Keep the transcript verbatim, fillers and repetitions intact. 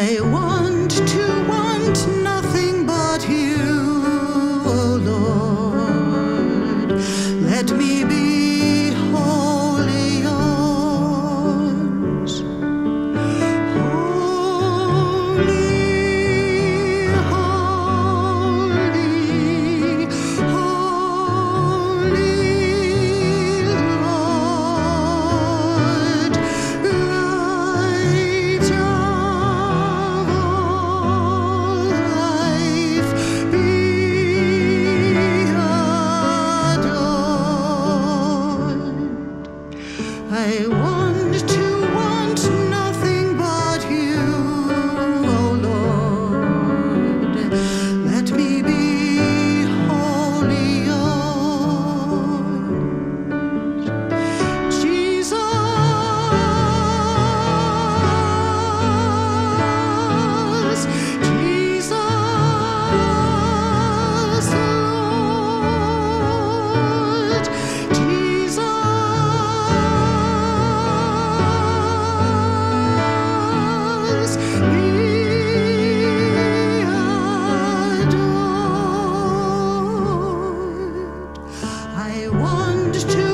I want to want nothing but you, oh Lord. Let me be wholly yours. Holy, holy, holy Lord, light of all life, be adored. I want to want nothing but you, oh Lord. Let me be wholly yours. Jesus, Jesus, Lord, Jesus, be adored. I want to